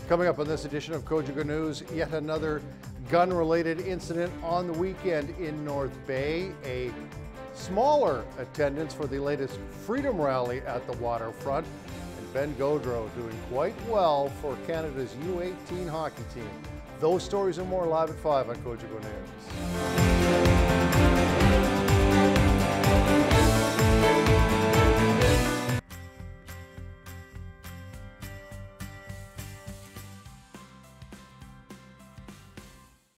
Coming up on this edition of Cogeco News, yet another gun-related incident on the weekend in North Bay. A smaller attendance for the latest Freedom Rally at the waterfront. And Ben Gaudreau doing quite well for Canada's U18 hockey team. Those stories and more live at 5 on Cogeco News.